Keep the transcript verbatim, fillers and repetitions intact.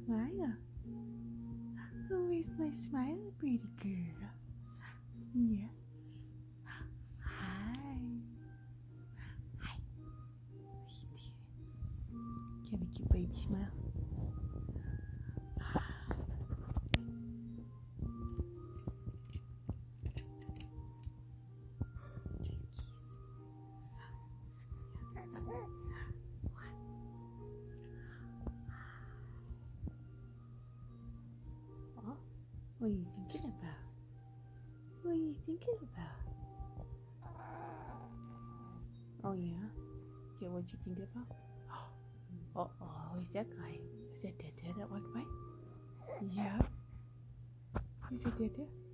smile? Who is my smiley pretty girl? Yeah. Hi. Hi. What you doing? You have a cute baby smile. Oh, what are you thinking about? What are you thinking about? Oh yeah? Yeah, what you thinking about? Oh, oh, is that guy? Is that Dada that walked by? Yeah. Is it Dada?